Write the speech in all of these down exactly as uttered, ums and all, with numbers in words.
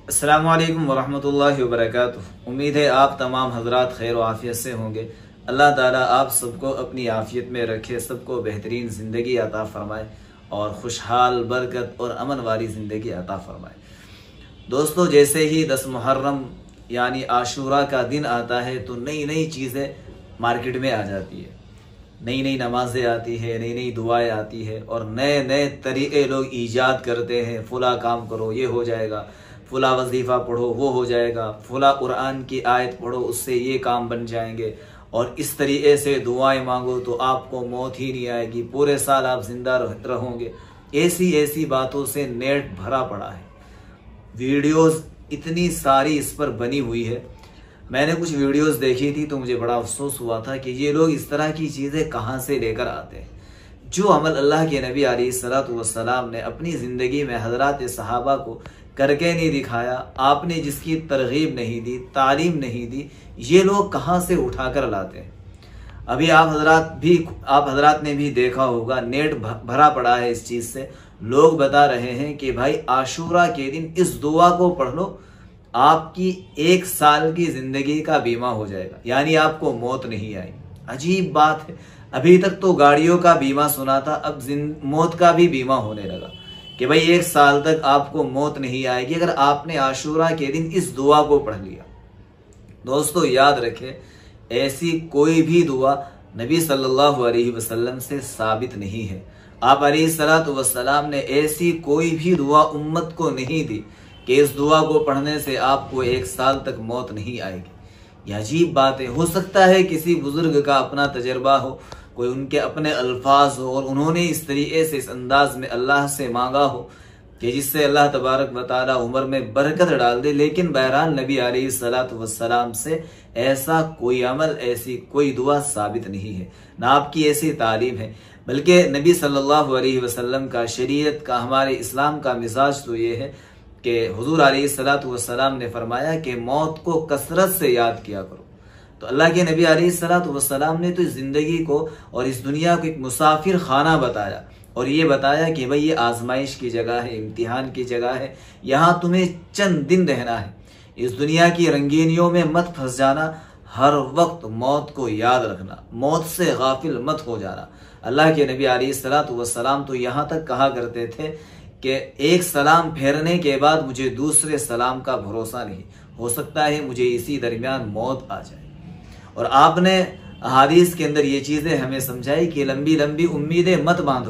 अस्सलामु अलैकुम वरहमतुल्लाहि वबरकातुहू। उम्मीद है आप तमाम हजरात खैर व आफियत से होंगे। अल्लाह ताला आप सबको अपनी आफियत में रखे, सबको बेहतरीन ज़िंदगी अता फरमाए और खुशहाल बरकत और अमन वाली ज़िंदगी अता फरमाए। दोस्तों, जैसे ही दस मुहर्रम यानी आशूरा का दिन आता है तो नई नई चीज़ें मार्केट में आ जाती है, नई नई नमाजें आती है, नई नई दुआएं आती है और नए नए तरीक़े लोग ईजाद करते हैं। फुला काम करो ये हो जाएगा, फुला वजीफ़ा पढ़ो वो हो जाएगा, फुला कुरान की आयत पढ़ो उससे ये काम बन जाएंगे और इस तरीके से दुआएं मांगो तो आपको मौत ही नहीं आएगी, पूरे साल आप जिंदा रहोगे। ऐसी ऐसी बातों से नेट भरा पड़ा है, वीडियोस इतनी सारी इस पर बनी हुई है। मैंने कुछ वीडियोस देखी थी तो मुझे बड़ा अफसोस हुआ था कि ये लोग इस तरह की चीज़ें कहाँ से लेकर आते हैं। जो अमल अल्लाह के नबी अलैहिस्सलातु वस्सलाम ने अपनी ज़िंदगी में हज़रात सहाबा को करके नहीं दिखाया, आपने जिसकी तरगीब नहीं दी, तालीम नहीं दी, ये लोग कहाँ से उठा कर लाते हैं। अभी आप हजरात भी आप हजरात ने भी देखा होगा, नेट भरा पड़ा है इस चीज़ से। लोग बता रहे हैं कि भाई आशूरा के दिन इस दुआ को पढ़ लो, आपकी एक साल की जिंदगी का बीमा हो जाएगा, यानी आपको मौत नहीं आएगी। अजीब बात है, अभी तक तो गाड़ियों का बीमा सुना था, अब मौत का भी बीमा होने लगा कि भाई एक साल तक आपको मौत नहीं आएगी अगर आपने आशूरा के दिन इस दुआ को पढ़ लिया। दोस्तों याद रखें, ऐसी कोई भी दुआ नबी सल्लल्लाहु अलैहि वसल्लम से साबित नहीं है। आप अलैहिस्सलातु वस्सलाम ने ऐसी कोई भी दुआ उम्मत को नहीं दी कि इस दुआ को पढ़ने से आपको एक साल तक मौत नहीं आएगी। यह अजीब बात है। हो सकता है किसी बुजुर्ग का अपना तजर्बा हो, कोई उनके अपने अल्फाज हो और उन्होंने इस तरीके से इस अंदाज में अल्लाह से मांगा हो कि जिससे अल्लाह तबारक व तआला उम्र में बरकत डाल दे। लेकिन बहरहाल नबी अलैहिस्सलातु वस्सलाम से ऐसा कोई अमल, ऐसी कोई दुआ साबित नहीं है, ना आपकी ऐसी तालीम है। बल्कि नबी सल्लल्लाहु अलैहि वसल्लम का, शरीयत का, हमारे इस्लाम का मिजाज तो ये है कि हुजूर अलैहिस्सलातु वस्सलाम ने फरमाया कि मौत को कसरत से याद किया करो। तो अल्लाह के नबी अलैहिस्सलातु वस्सलाम ने तो इस जिंदगी को और इस दुनिया को एक मुसाफिर खाना बताया और ये बताया कि भाई ये आजमाइश की जगह है, इम्तिहान की जगह है, यहाँ तुम्हें चंद दिन रहना है, इस दुनिया की रंगीनियों में मत फंस जाना, हर वक्त मौत को याद रखना, मौत से गाफिल मत हो जाना। अल्लाह के नबी अलैहिस्सलातु वस्सलाम तो यहाँ तक कहा करते थे कि एक सलाम फेरने के बाद मुझे दूसरे सलाम का भरोसा नहीं, हो सकता है मुझे इसी दरमियान मौत आ जाए। और आपने हदीस के अंदर ये चीज़ें हमें समझाई कि लंबी लंबी उम्मीदें मत बांधो,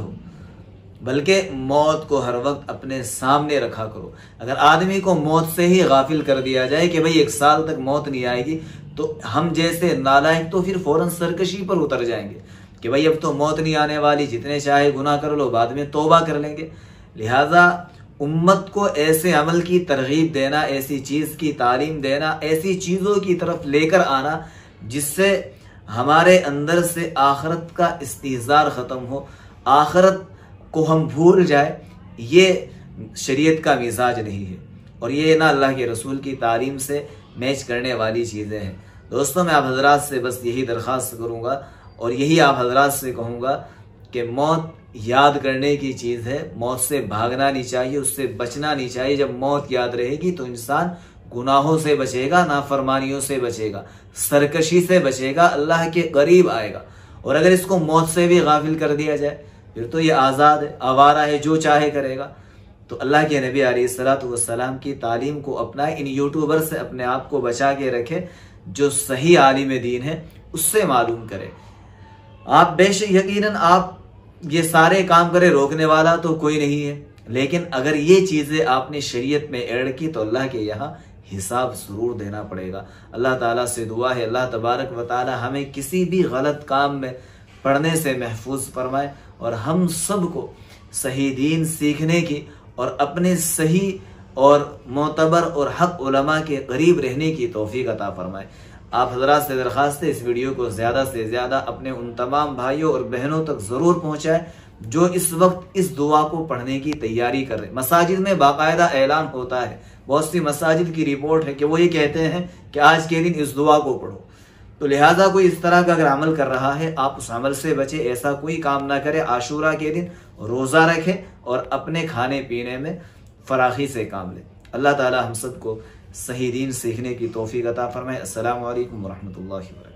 बल्कि मौत को हर वक्त अपने सामने रखा करो। अगर आदमी को मौत से ही गाफिल कर दिया जाए कि भाई एक साल तक मौत नहीं आएगी, तो हम जैसे नालायक तो फिर फौरन सरकशी पर उतर जाएंगे कि भाई अब तो मौत नहीं आने वाली, जितने चाहे गुनाह कर लो, बाद में तौबा कर लेंगे। लिहाजा उम्मत को ऐसे अमल की तरगीब देना, ऐसी चीज़ की तालीम देना, ऐसी चीज़ों की तरफ लेकर आना जिससे हमारे अंदर से आखरत का इस्तिहज़ार ख़त्म हो, आखरत को हम भूल जाए, ये शरीयत का मिजाज नहीं है और ये ना अल्लाह के रसूल की तालीम से मैच करने वाली चीज़ें हैं। दोस्तों, मैं आप हजरात से बस यही दरख्वास्त करूँगा और यही आप हजरात से कहूँगा कि मौत याद करने की चीज़ है, मौत से भागना नहीं चाहिए, उससे बचना नहीं चाहिए। जब मौत याद रहेगी तो इंसान गुनाहों से बचेगा, नाफरमानियों से बचेगा, सरकशी से बचेगा, अल्लाह के करीब आएगा। और अगर इसको मौत से भी गाफिल कर दिया जाए फिर तो ये आज़ाद है, आवारा है, जो चाहे करेगा। तो अल्लाह के नबी अलैहिस्सलातु वस्सलाम की तालीम को अपनाए, इन यूट्यूबर से अपने आप को बचा के रखे, जो सही आलिम दीन है उससे मालूम करे। आप बेशक यकीनन आप ये सारे काम करे, रोकने वाला तो कोई नहीं है, लेकिन अगर ये चीज़ें आपने शरीयत में ऐड की तो अल्लाह के यहाँ हिसाब जरूर देना पड़ेगा। अल्लाह ताला से दुआ है अल्लाह तबारक व ताला हमें किसी भी गलत काम में पढ़ने से महफूज फरमाए और हम सबको सही दीन सीखने की और अपने सही और मोतबर और हक उलमा के करीब रहने की तौफीक अता फरमाए। आप हजरात से दरख्वास्त है इस वीडियो को ज़्यादा से ज़्यादा अपने उन तमाम भाइयों और बहनों तक ज़रूर पहुँचाएँ जो इस वक्त इस दुआ को पढ़ने की तैयारी कर रहे हैं। मसाजिद में बाकायदा ऐलान होता है, बहुत सी मसाजिद की रिपोर्ट है कि वो ये कहते हैं कि आज के दिन इस दुआ को पढ़ो। तो लिहाजा कोई इस तरह का अगर अमल कर रहा है आप उस अमल से बचे, ऐसा कोई काम ना करे। आशूरा के दिन रोज़ा रखें और अपने खाने पीने में फराखी से काम लें। अल्लाह ताला हम सबको सही दीन सीखने की तौफीक अता फरमाए। अस्सलामु अलैकुम व रहमतुल्लाहि व बरकातुहू।